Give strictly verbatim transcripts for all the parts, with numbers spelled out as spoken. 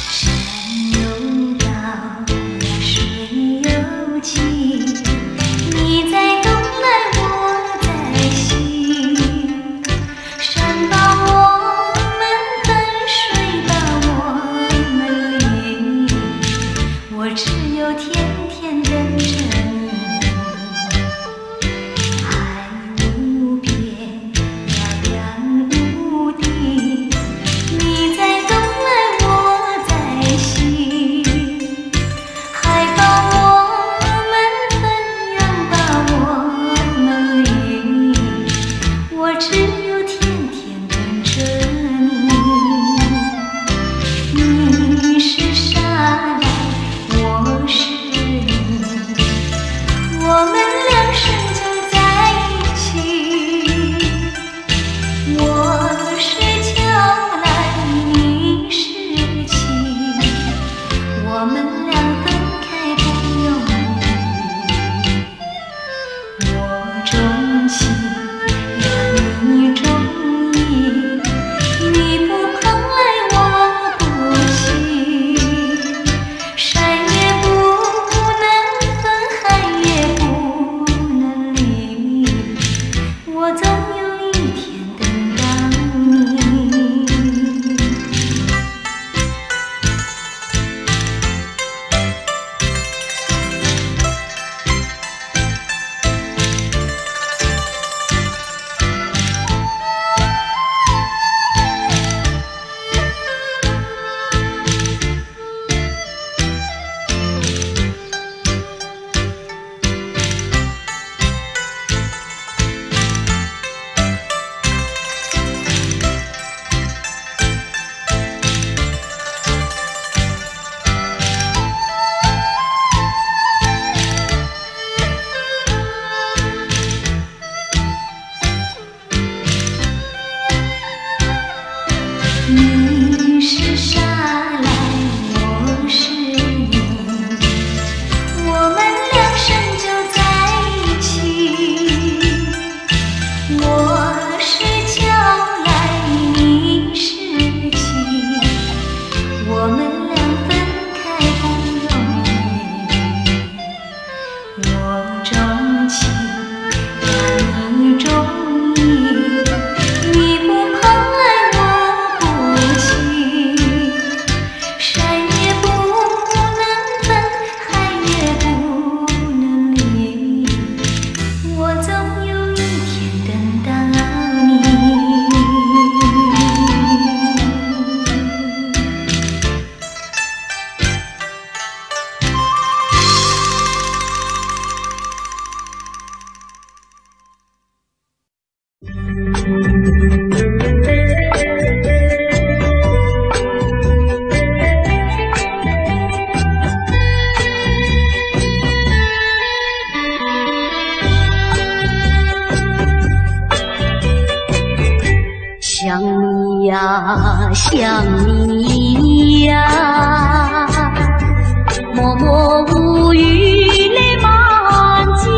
想你呀，想你呀，默默无语泪满襟，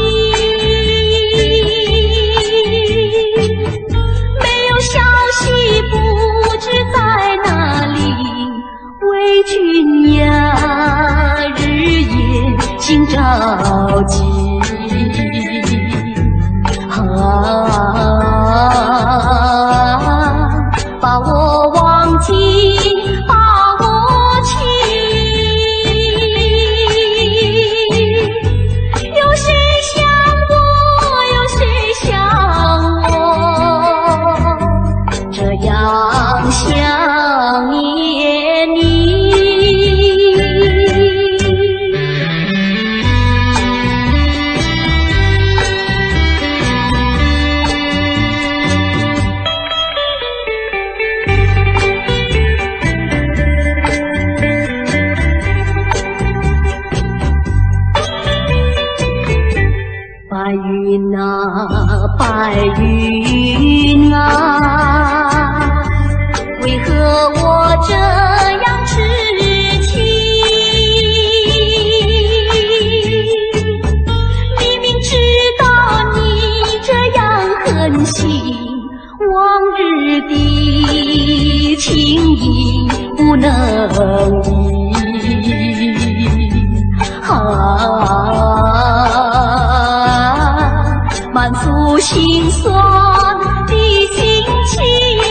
没有消息不知在哪里，为君呀日夜心着急。啊，把我忘记，把我弃，有谁想我，有谁想我，这样想念你。 不能移。啊，满腹心酸的心情，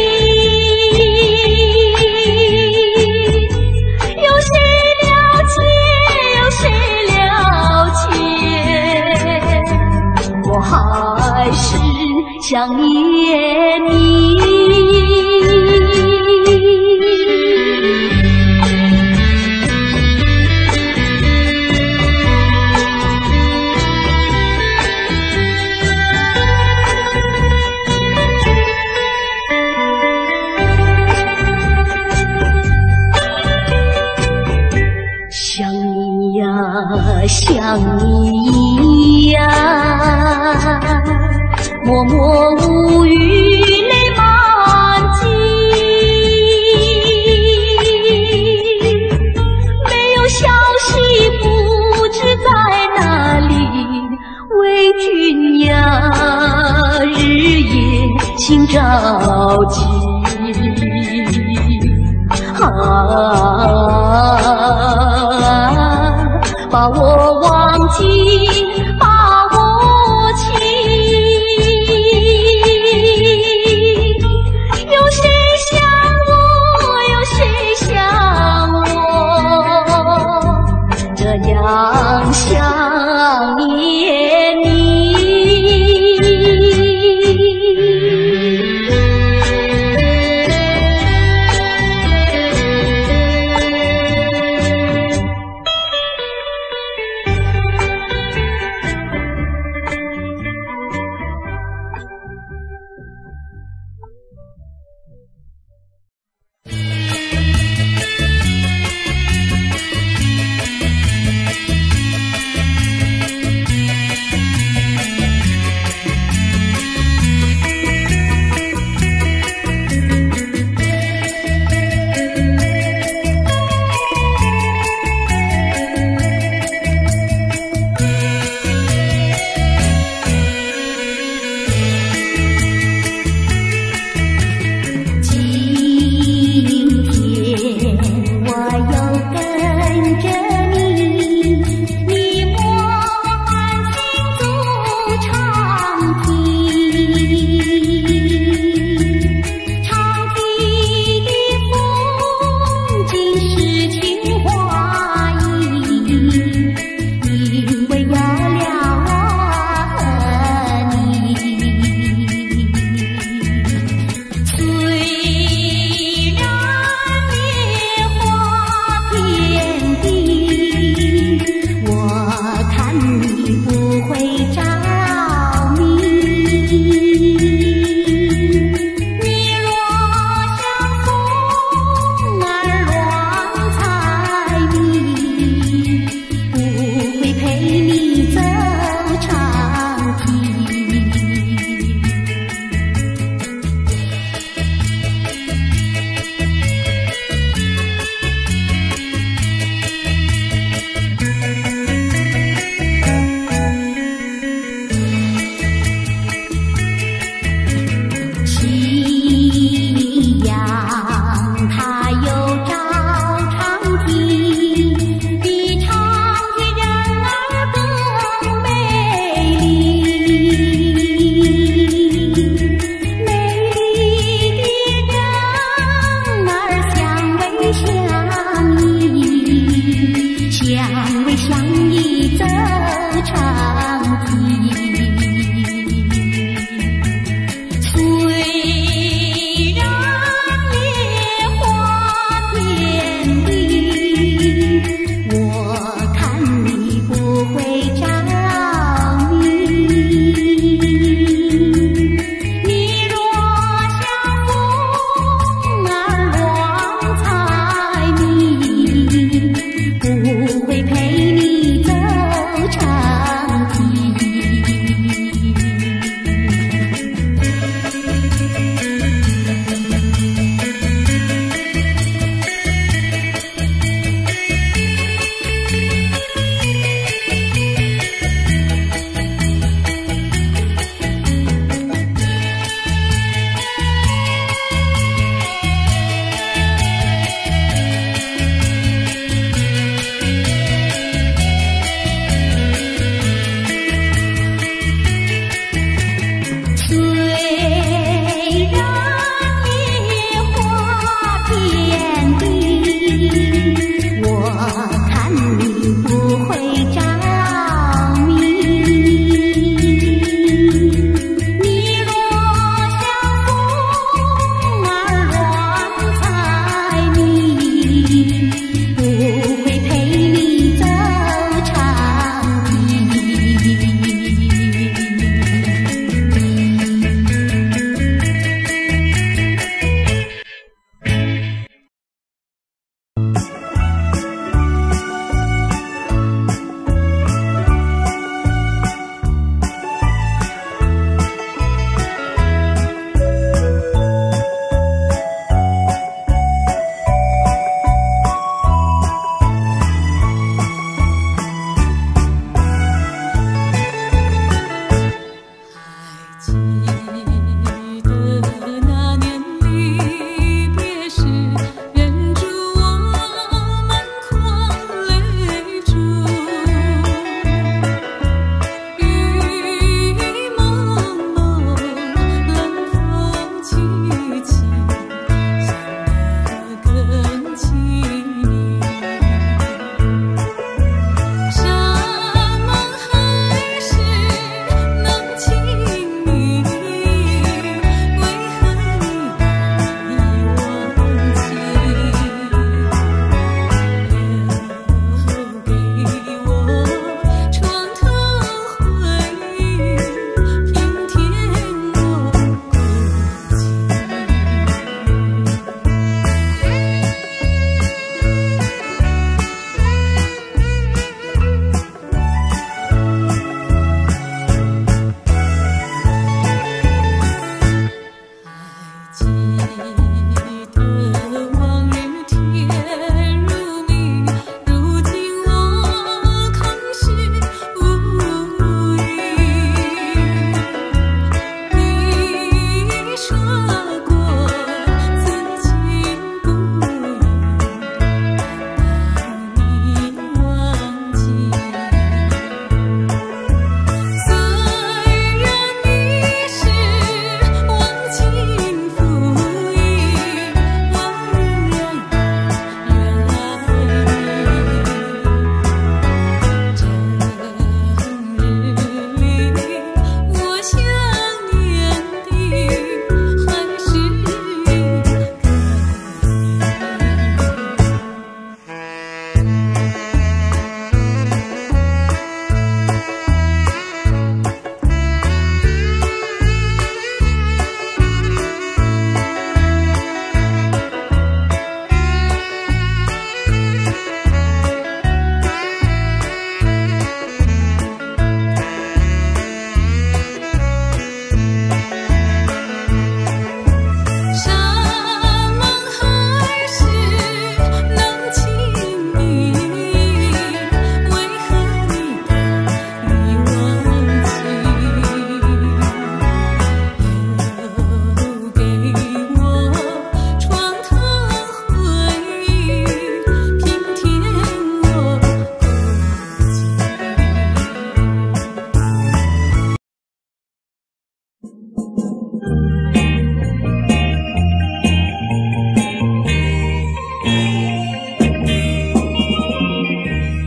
有谁了解？有谁了解？我还是想念你。想你呀，想你呀，默默无语，泪满襟。没有消息，不知在哪里。为君呀，日夜心着急。啊，把我忘记，把我情，有谁想我，有谁想我，这样想念你。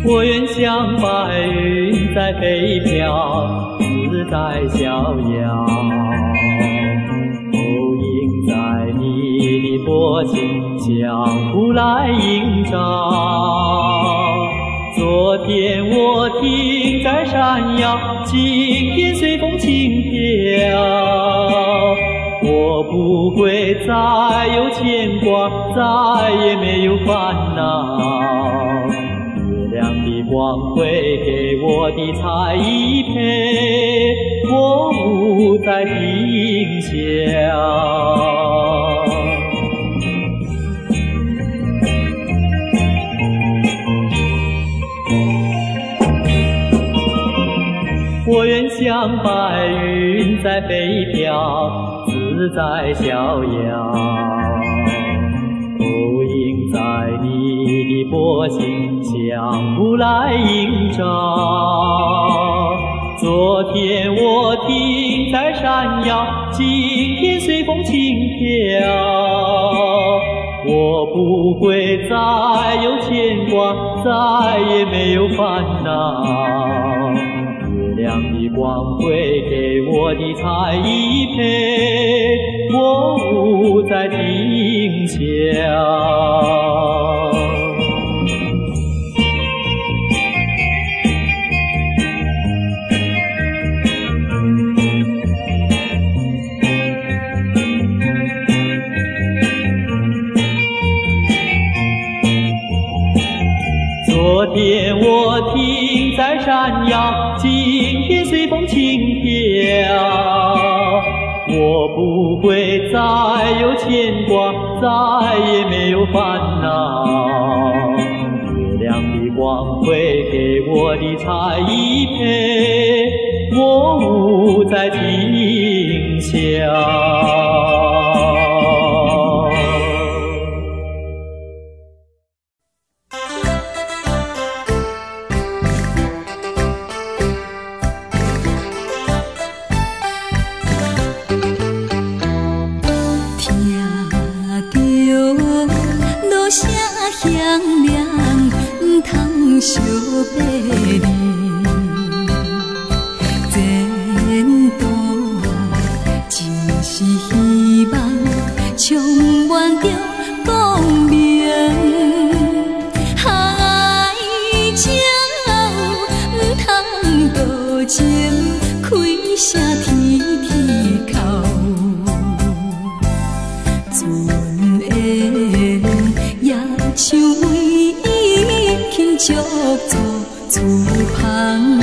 我愿像白云在飞飘，自在逍遥，投影在你的波心，相互来映照。昨天我停在山腰，今天随风轻飘。我不会再有牵挂，再也没有烦恼。月亮的光辉给我的彩陪，我不再停歇。我愿像白云在飞飘，自在逍遥，投影在你的波心，相互来映照。昨天我停在山腰，今天随风轻飘。我不会再有牵挂，再也没有烦恼。月亮的光辉给我的彩陪，我不再停歇。昨天我停在山腰，今天随风轻飘。我不会再有牵挂，再也没有烦恼。月亮的光辉给我的彩陪，我不再停歇。小白脸，前途真是希望，充满着光明。爱情唔通多情，开声天天哭。船缘也像为轻足足厝旁。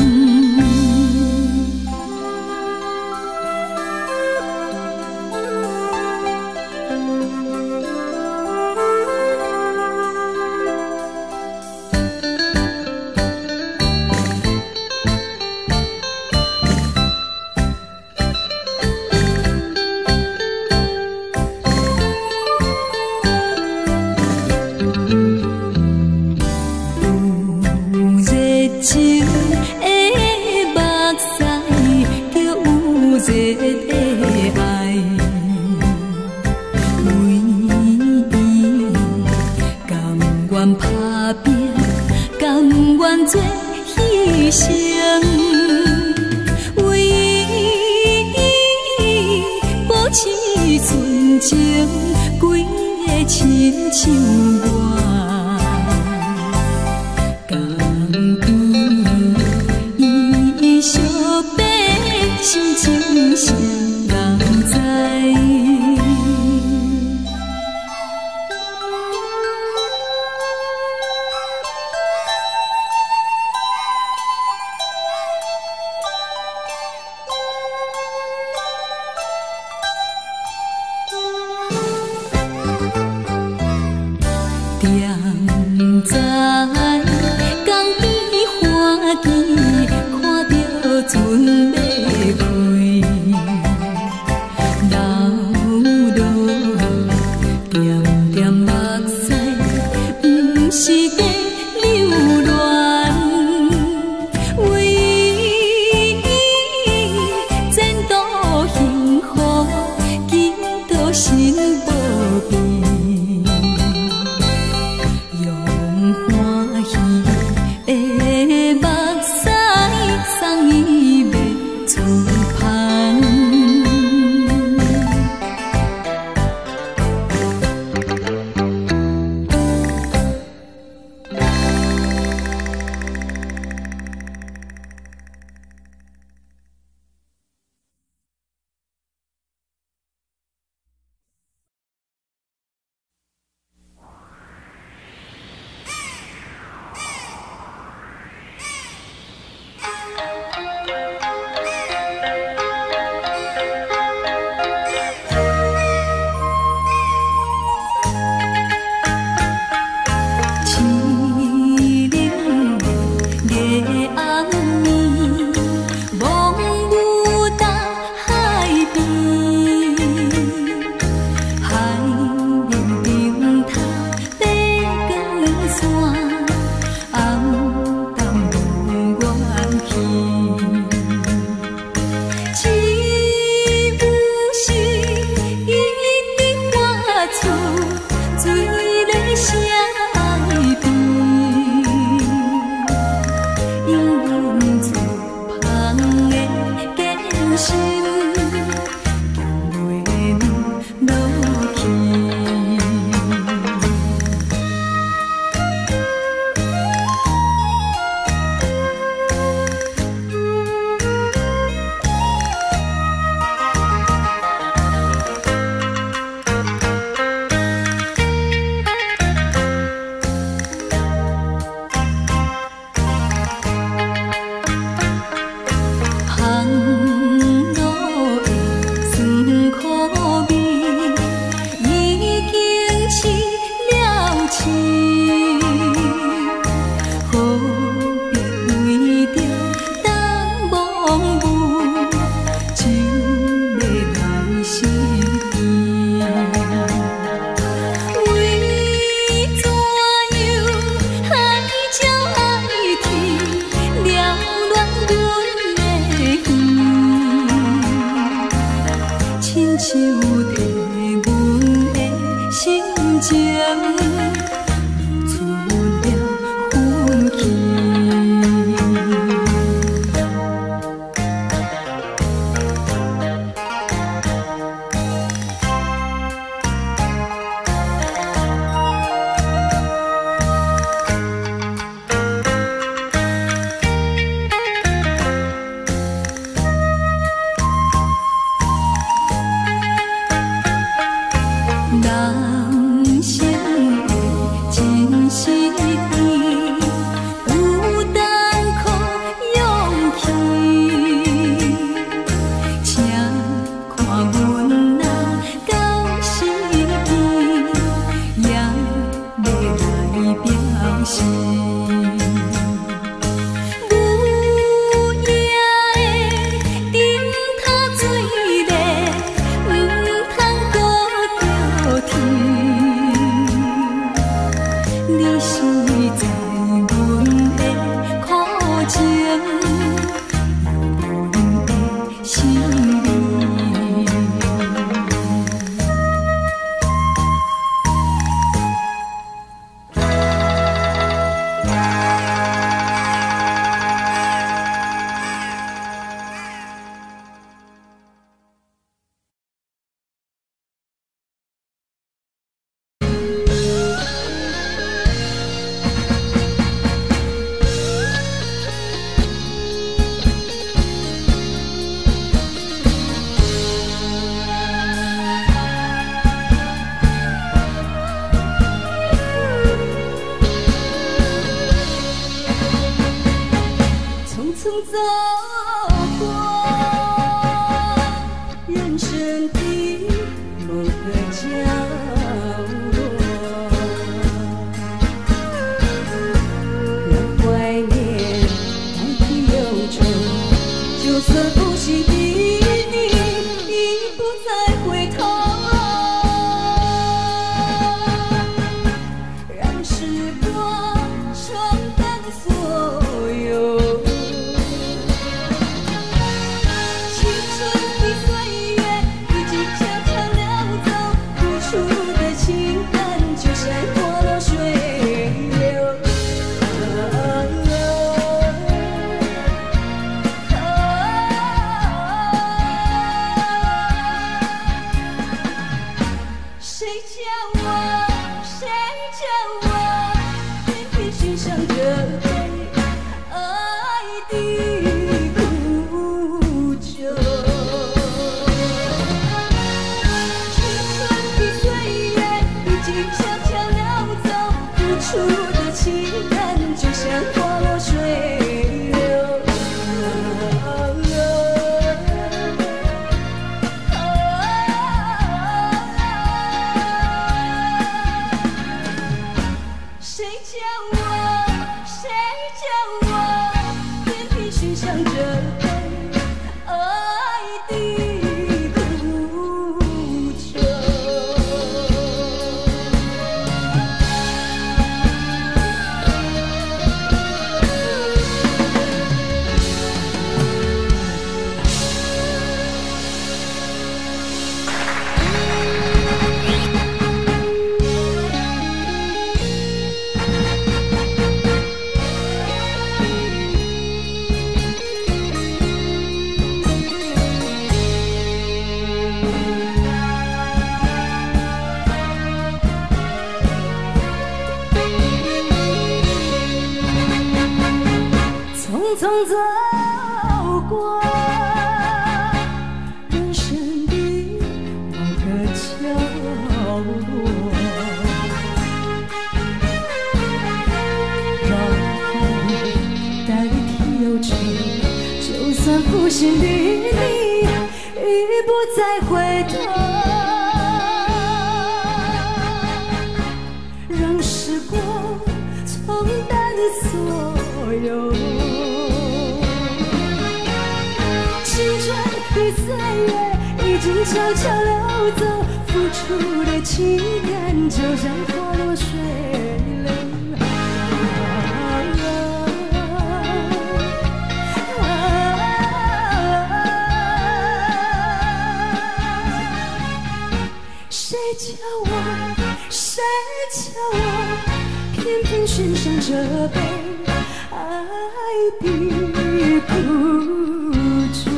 是甜，有担可勇气，请看阮若到时见，也要来表示。 走过人生的某个角落，让怀念代替忧愁，就算不幸的你已不再回头，让时光冲淡所有。 谁叫我，谁叫我，偏偏寻上这杯爱的苦酒。青春的岁月已经悄悄溜走，付出的情感就像花落水流。 谁叫我，谁叫我，偏偏寻上这杯爱的苦酒。匆匆走过人生的某个角落，让怀念代替忧愁，就算负心的你已不再回头，让时光冲淡所有。 青春的岁月已经悄悄溜走，付出的情感就像花落水流。谁叫我，谁叫我，偏偏寻上这杯爱的苦酒。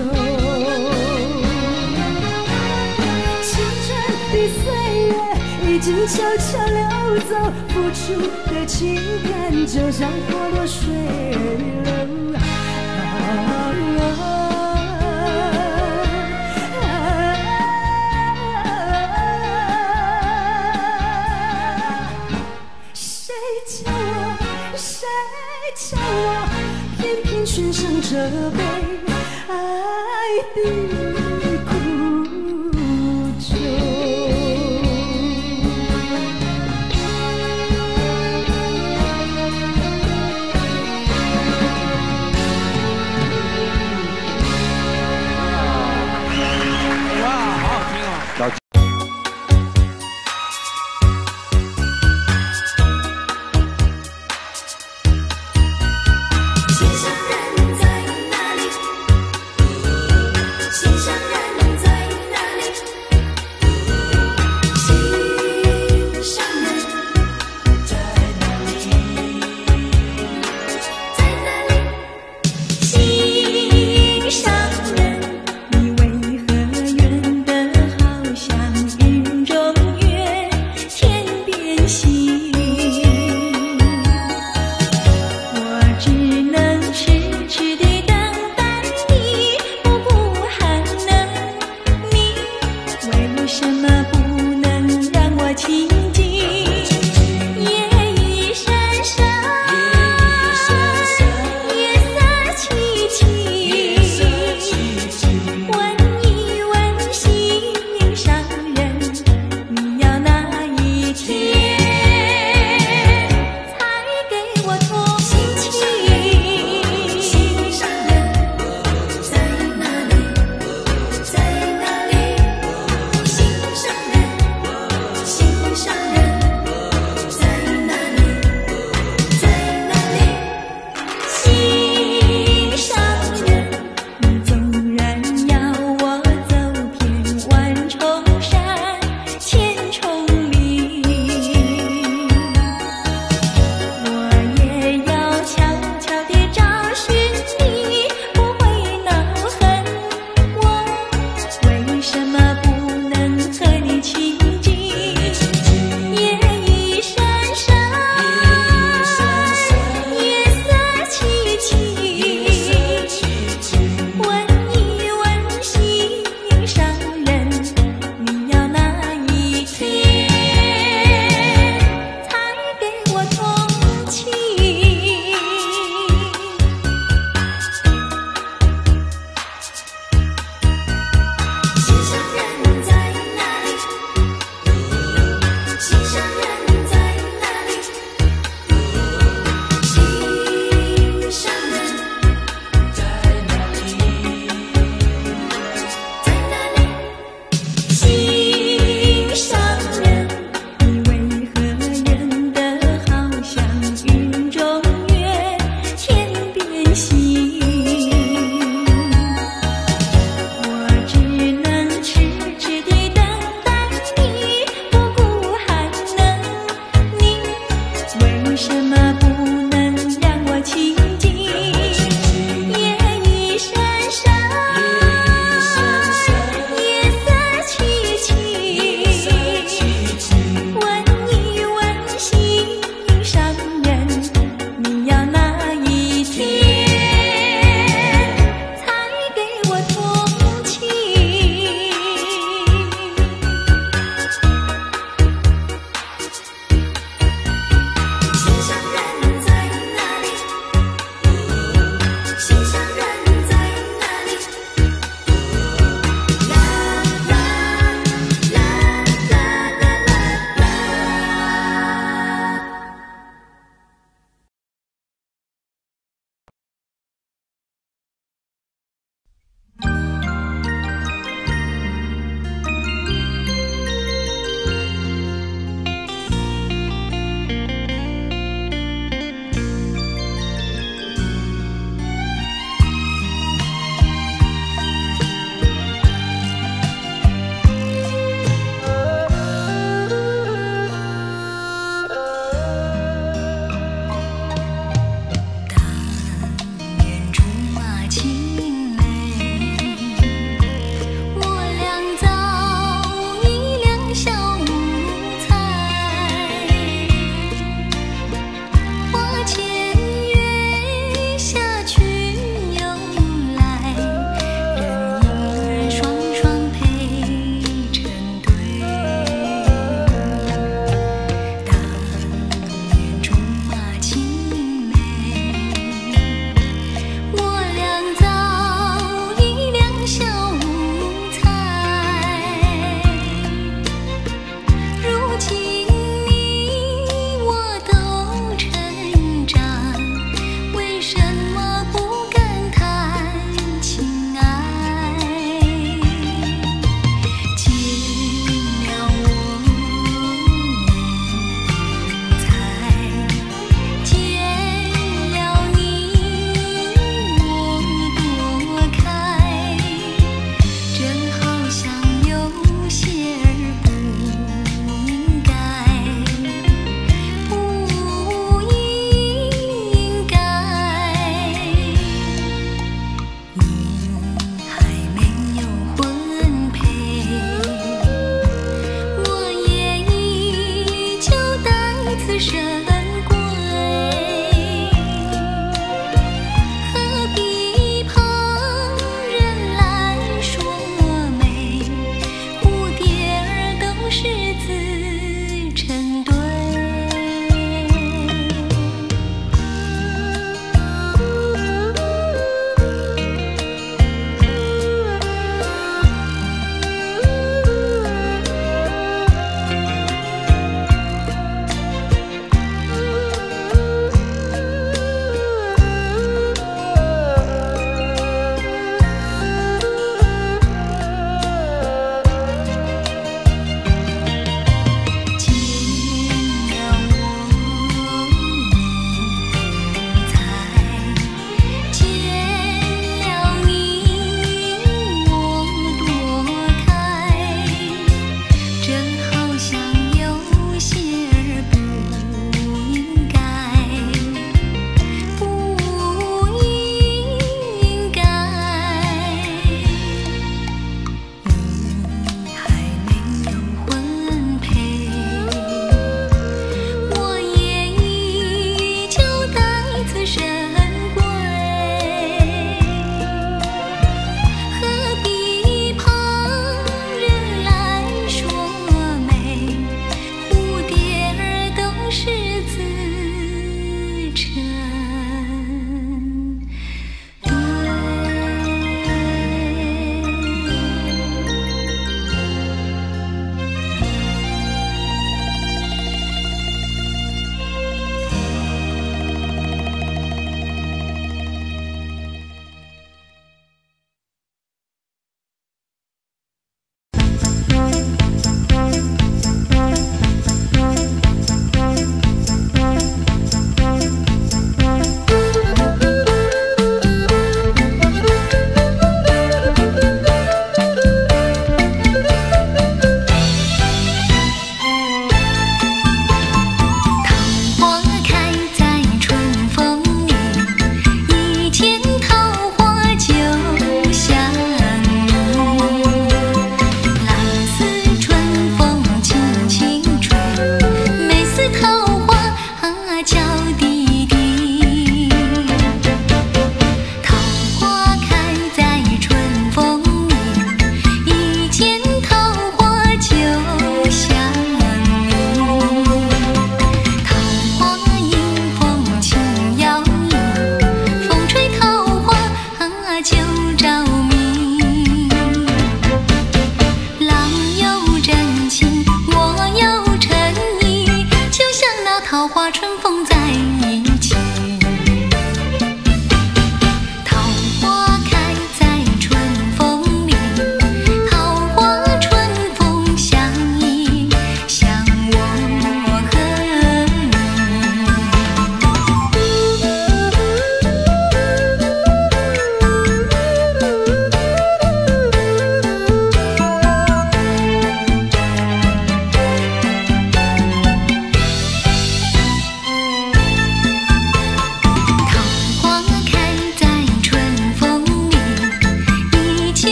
已经悄悄溜走，付出的情感就像花落水流。谁叫我，谁叫我，偏偏选上这杯爱的苦酒。 心上人在哪里？心上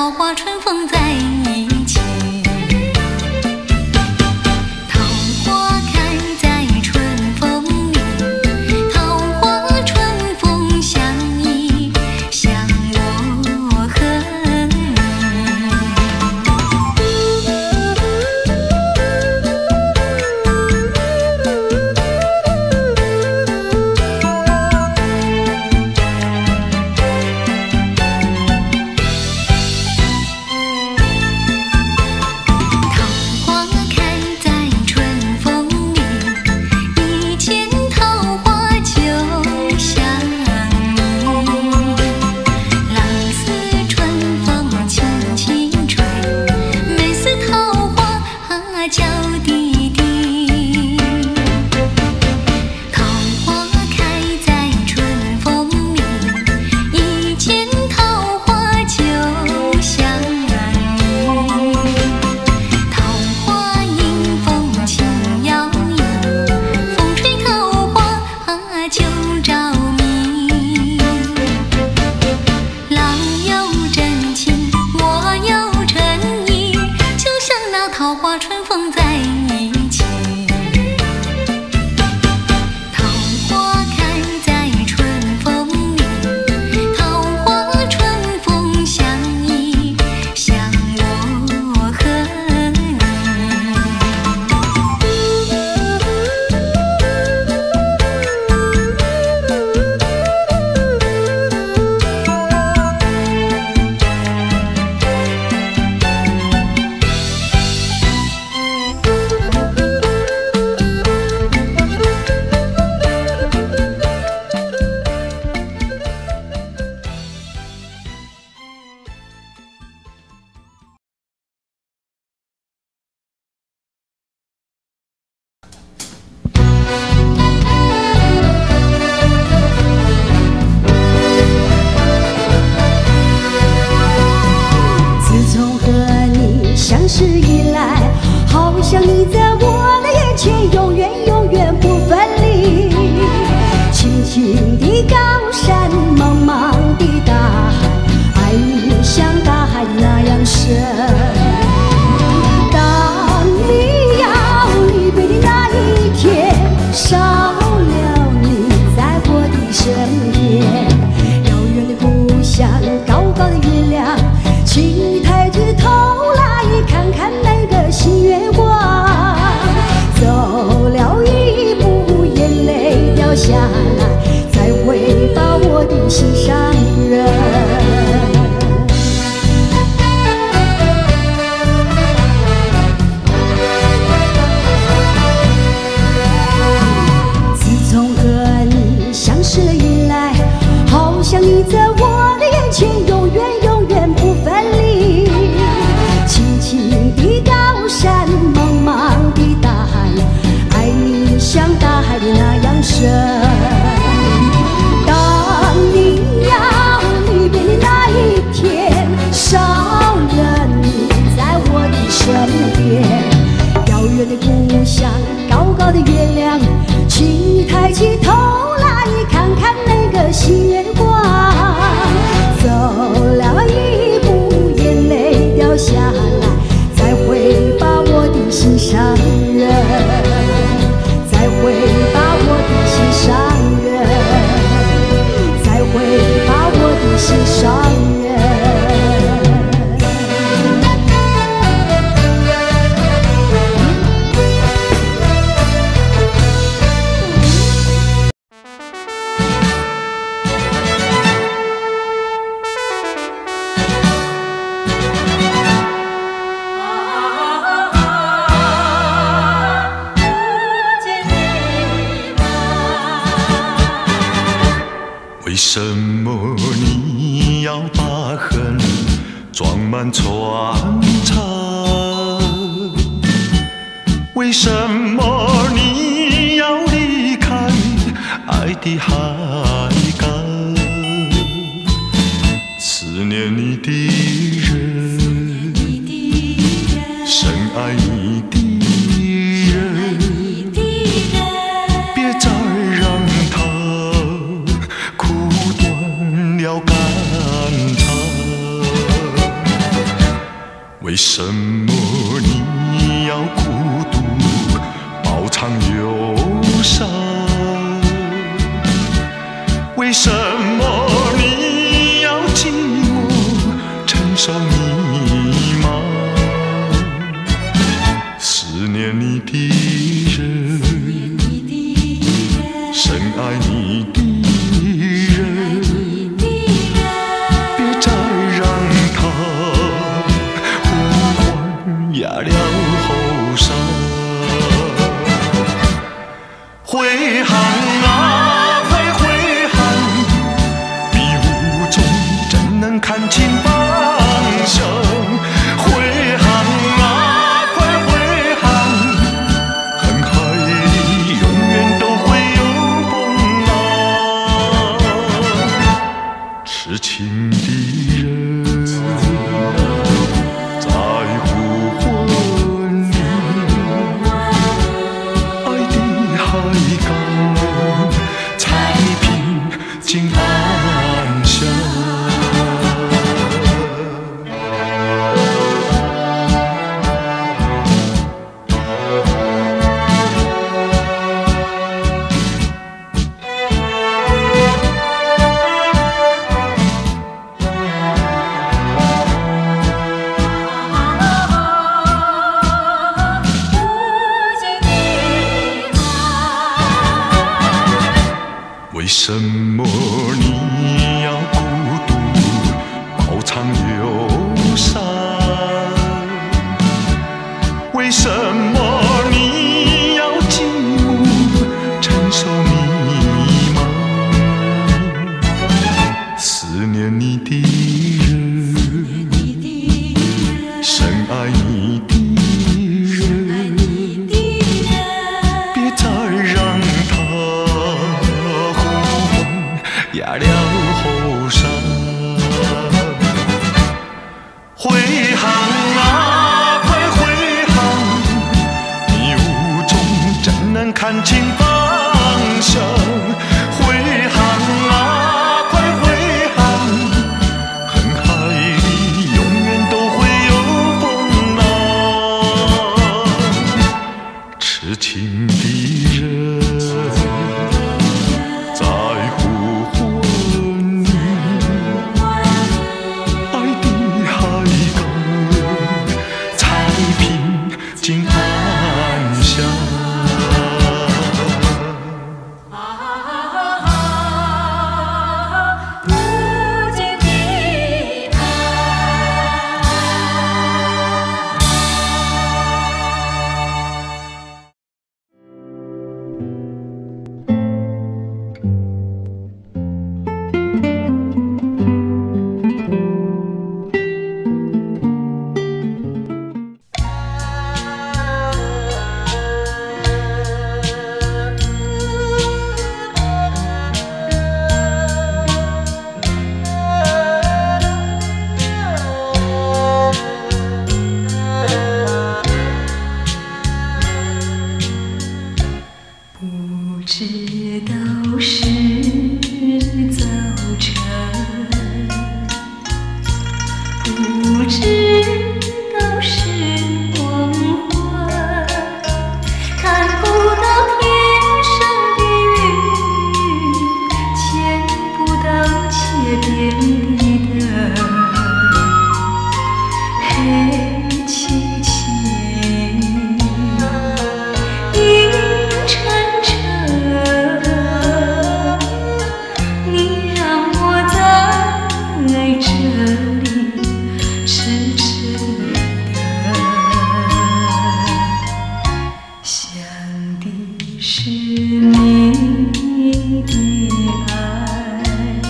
桃花春风在一起。桃花开在春风里，桃花春风相依，像我和你。桃花春风在一起，桃花开在春风里，桃花春风相依，像我和你。 相识以来，好像你在我的眼前，永远永远不分离。青青的高山，茫茫的大海，爱你像大海那样深。当你要离别的那一天，少了你在我的身边，遥远的故乡，高高的月亮，请你抬起头来看看那个新月光。走了一步，眼泪掉下来，才会把我的心上人。自从和你相识了以来，好像你在我的眼前，永远永远不分离。青青的高山，茫茫的大海，爱你像大海的那样深。当你要离别的那一天，少了你在我的身边，遥远的故乡，高高的月亮，请你抬起头来看看那个新月光。走了一步，眼泪掉下来，才会把我的心上人，才会把我的心上人，才会把我的心上人。 为什么你要把恨装满船舱？为什么你要离开爱的海港？思念你的人，深爱你的人，别再让他哭断了肝肠。 为什么你要孤独，饱尝忧伤？为什么你要寂寞，承受迷茫？思念你的人，深爱你的人，别再让他呼唤压了后伤。回航啊，快回航！迷雾中怎能看清方向？回航啊，快回航！恨海里永远都会有风浪。痴情的人在呼唤你，爱的海港才平静安详。为什么你要孤独，饱尝忧伤？为什么你要寂寞，承受迷茫？思念你的人，深爱你的人，别再让他压了后伤。回航啊，快回航！迷雾中怎能看清方向？回航啊，快回航！恨海里永远都会有风浪。痴情的人在呼唤你，爱的海港才平静安详。 不尽的不知道是早晨，不知道是黄昏，看不到天上的云，牵不到街边的灯，黑漆漆，阴沉沉，你让我在这里痴痴地想的是你的爱，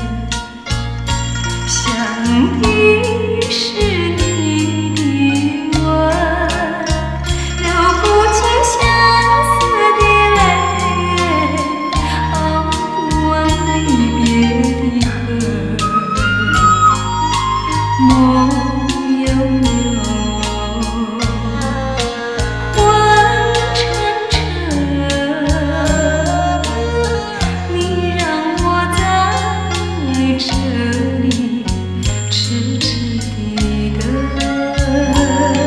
想的是你的吻，流不尽相思的泪，熬不完离别的恨，梦悠悠，昏沉沉，你让我在这里痴痴地等。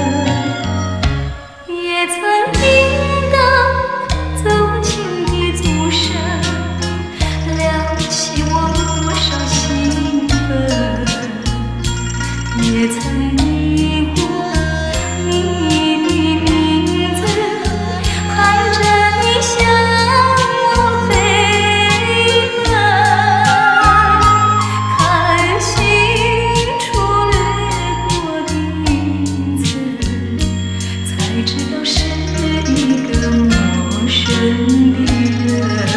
也曾迷过你的名字，盼着你向我飞来，看星处掠过的影子，才知道是一个陌生的人。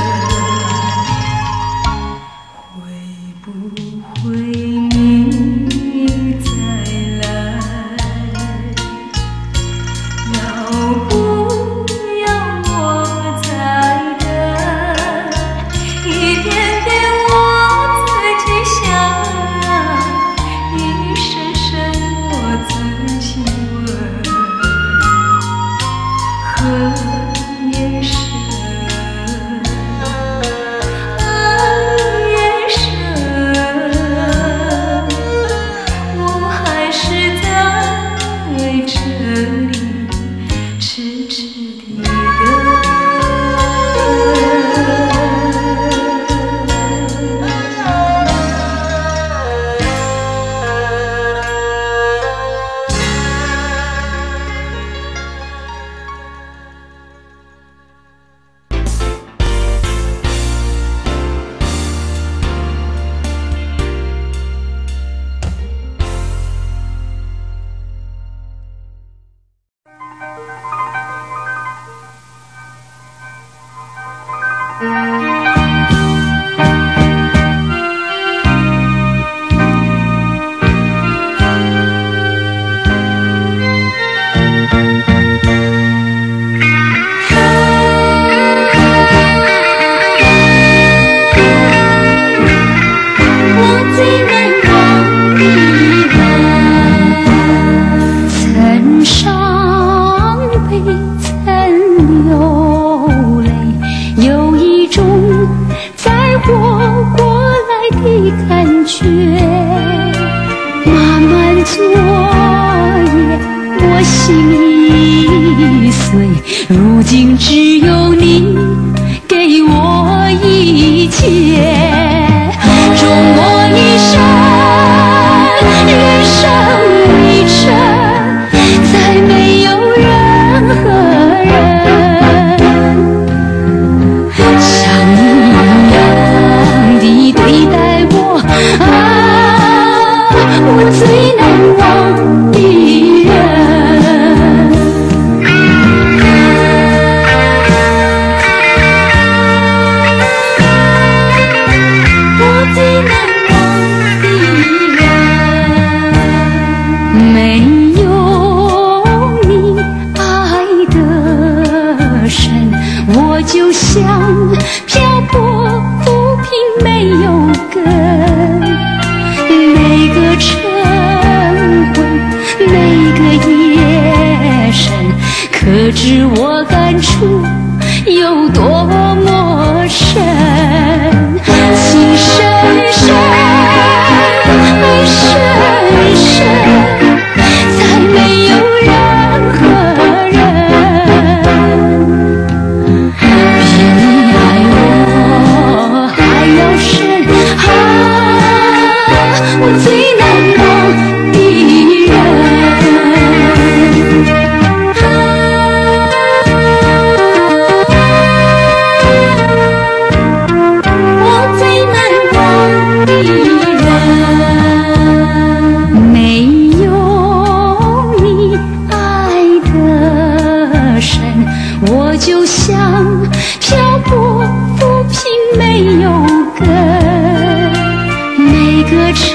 会不会你再来？要不要我再等一点点，我自己想，一声声我自己问，和夜深。 如今只有你给我一切，终我一生，人生一程，再没有任何人像你一样的对待我，啊，我最难忘的人。就像漂泊浮萍没有根，每个晨昏，每个夜深，可知我感触有多么深，情深深，爱深深，再没有任何人我最难忘的人，我最难忘的人，没有你爱的深，我就像漂泊浮萍没有根，每个晨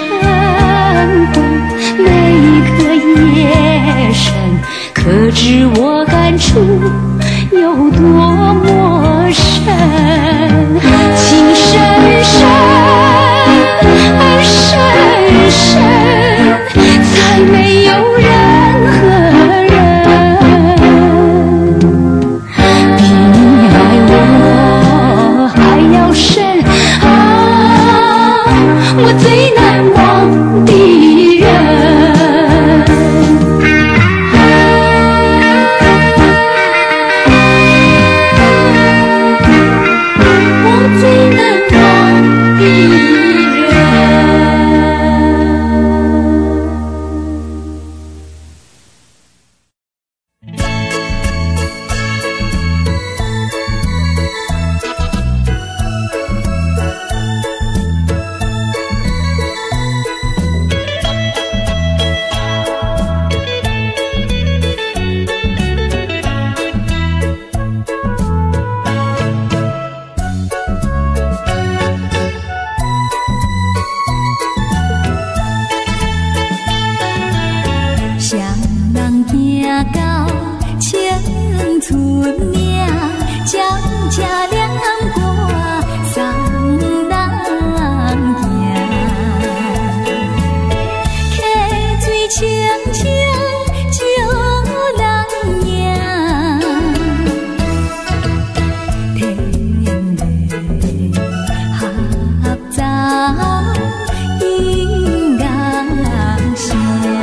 可知我感触有多么深，情深深，爱深深，再没有任何人比你爱我还要深啊！我最难忘的人。我行到青春命，渐渐念歌送人行。溪水清清照人影，天地合奏音乐声。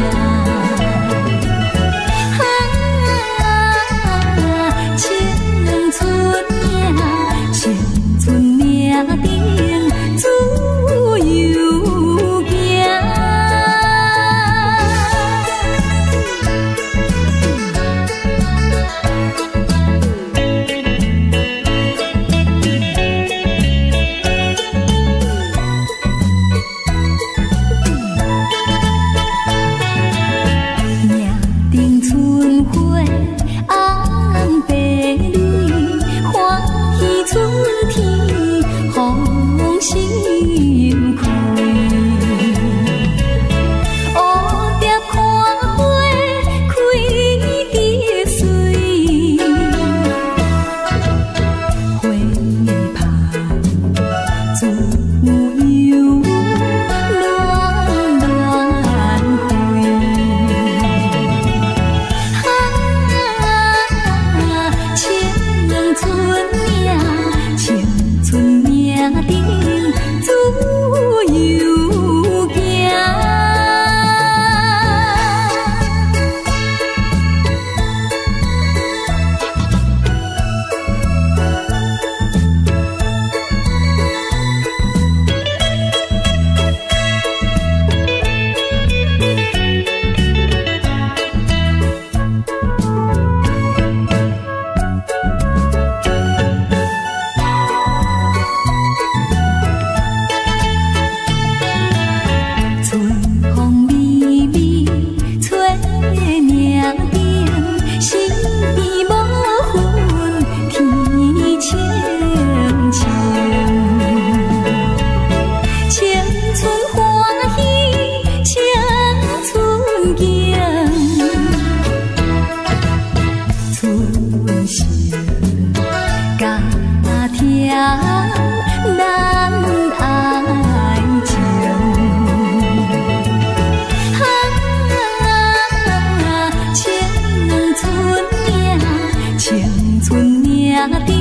青春命，青春命定自由行。命定春花红白蕊，欢喜春天风心开。蝴蝶看花开得水，花香自由乱乱飞。青春命，青春命定自由行。春风微微吹命定，身边无魂天清清。青春欢喜青春景，春声甲听咱爱情。青春命，青春命定